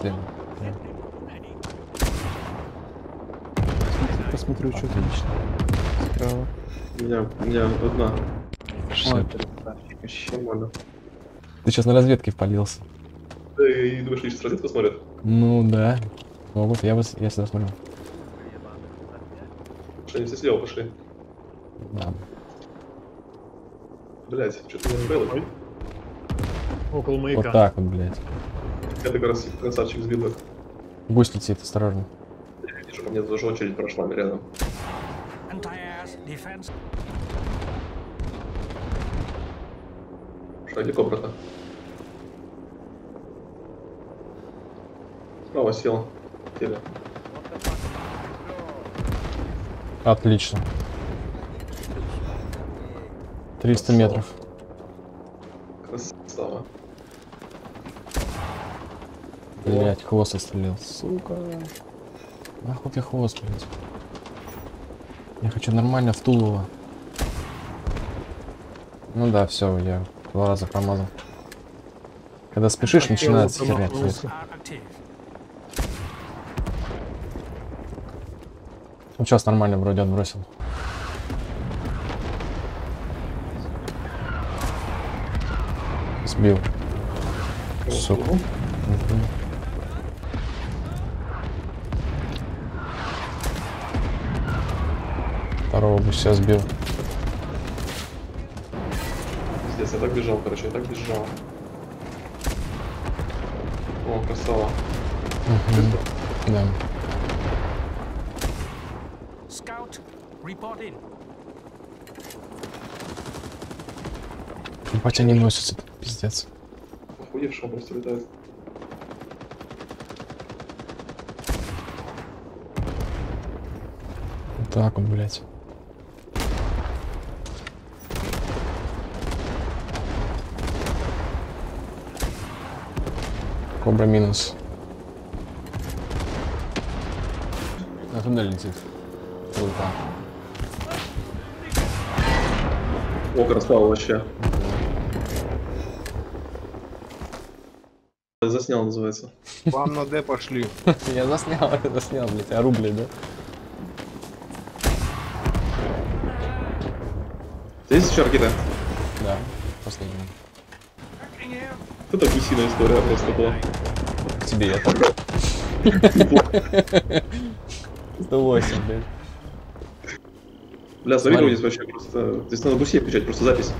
Блин. Посмотрю, что ты лично. Справа. У меня одна. Ой, Нормально. ты сейчас на разведке впалился. Ты думаешь, лишь с разведку смотрят? Ну да. Могут, я сюда смотрю. Что они все слева пошли? Да. Блять, что-то не было. Около маяка. Вот так вот, блядь. Это как раз красавчик сбил их. Гусь летит, осторожно. Я вижу, по мне тоже очередь прошла рядом. Шагли брата. Справа сел. Теле. Отлично. 300 метров. Красава. Блять, хвост отстрелил. Сука. Нахуй ты хвост, блядь. Я хочу нормально в Тулово. Ну да, все, я 2 раза промазал. Когда спешишь, начинается херня твориться. Ну сейчас нормально вроде отбросил. Сбил. Сука. Второго бы сейчас сбил. Пиздец, я так бежал, короче, я так бежал. О, красава. Да. Ебать, они носятся, пиздец. Охуевший, он просто летает. Вот так вот, блядь. Кобра минус. На туннель летит. Лупа. О, красава вообще. Заснял, называется. Вам на Д пошли. Я заснял, блядь, ору, блядь, да? Здесь еще ракета. Да, последний. Это гусиная история просто была. Тебе это. 108, блядь. Бля, смотри, Смотри. здесь вообще просто... Здесь надо гусей включать, просто запись.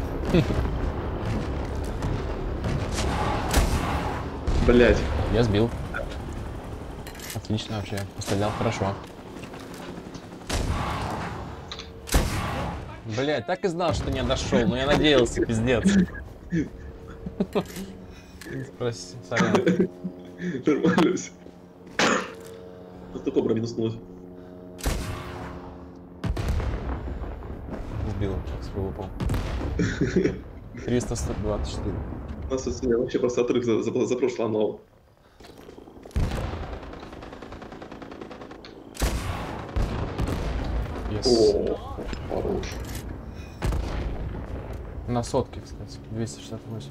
Блять. Я сбил. Отлично вообще. Пострелял хорошо. Блять, так и знал, что не дошел, но я надеялся, пиздец. Прости, сорян. Нормально все. Просто кобра минуснулась. Сбил, свой упал. 324. У нас тут вообще просто отрыв за прошлое нового. Yes. О, хорош. На сотке, кстати, 268.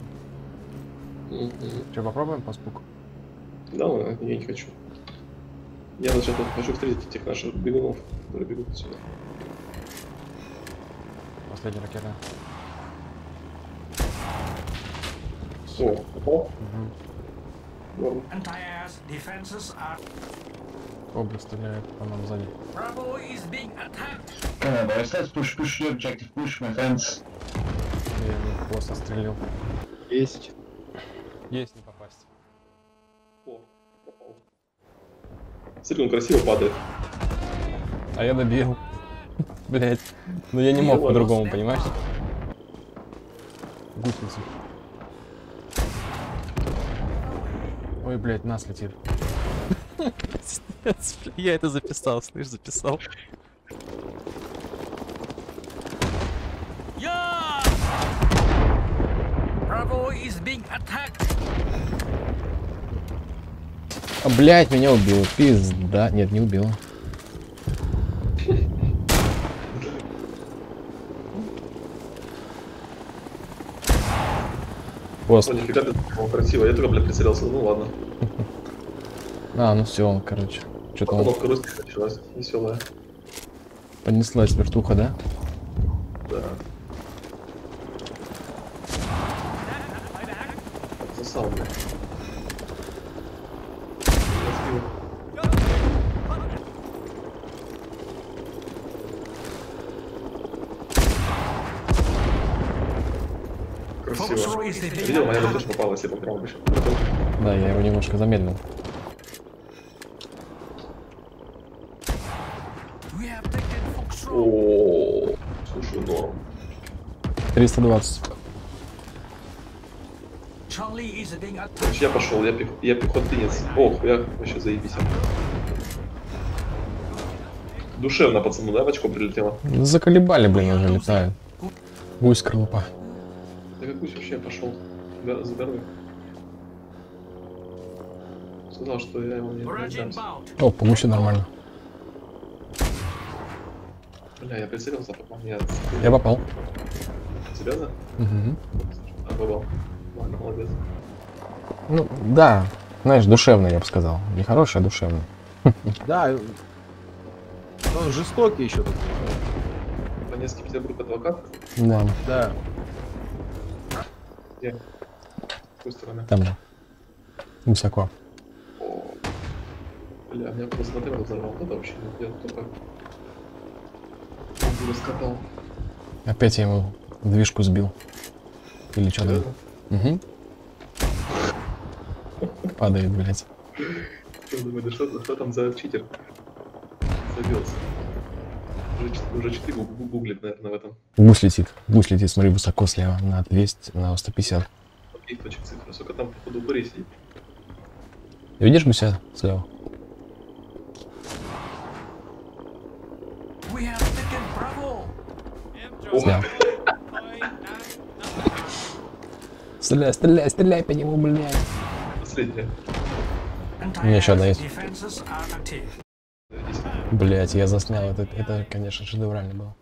Че, попробуем по спуку? Да, я не хочу. Я начал хочу встретить этих наших бегунов, которые бегут отсюда. Последняя ракета. О, попал? Норм. Кобра стреляет по нам сзади. But I said push your objective, push, my friends. Я его просто стрелил. Есть. Есть не попасть. О, попал. Смотри, он красиво падает. А я добил. Блять. Ну я не мог по-другому, понимаешь? Гусеница. Ой, блять, нас летит. Я это записал, слышь, записал. А, блять, меня убило. Пизда. Нет, не убило. Пост. О, нифига ты, о, красиво. Я только, блядь, прицелился. Ну ладно. А, ну все, он, короче. Что-то он Постановка русских началась веселая. понеслась вертуха, да? Да. Засал, блядь. Разбил. Красиво. Видел, моя бы тоже попала, если бы он прям вышел. Да, я его немножко замедлил. О, слушай, норм. 320. Короче, я пошел, я пехотинец. Ох, я вообще заебись. Душевно, пацану, да, в очко прилетело? Заколебали, блин, уже летают. Гусь крылупа. Да как гусь вообще пошел? Здоровый. Сказал, что я его не дамся. О, по гусе нормально. Бля, я прицелился, попал. Нет. Я попал. Серьезно? Угу. А, попал. Ладно, молодец. Ну, да. Знаешь, душевно, я бы сказал. Не хороший, а душевный. Да, он жестокий еще тут. Донецкий Петербург адвокат? Да, Да. Где? С какой стороны? там же. Высоко. О. Бля, меня просто смотрел, взорвал. Это вообще не я только раскатал. Опять я ему движку сбил. Или что там? Серьезно? Угу. Падает, блядь. Что думаю, да что там за читер? Забился. Уже 4 гуглит, наверное, в этом. Гусь летит, смотри, высоко слева. На 200, на 150. Каких точек цифры? Сука, там, походу, упырей сидит. Видишь гуся слева? Слева. Стреляй, стреляй, стреляй по нему, блядь. Последняя. У меня еще одна есть. Блять, я заснял. Это, конечно, шедеврально было.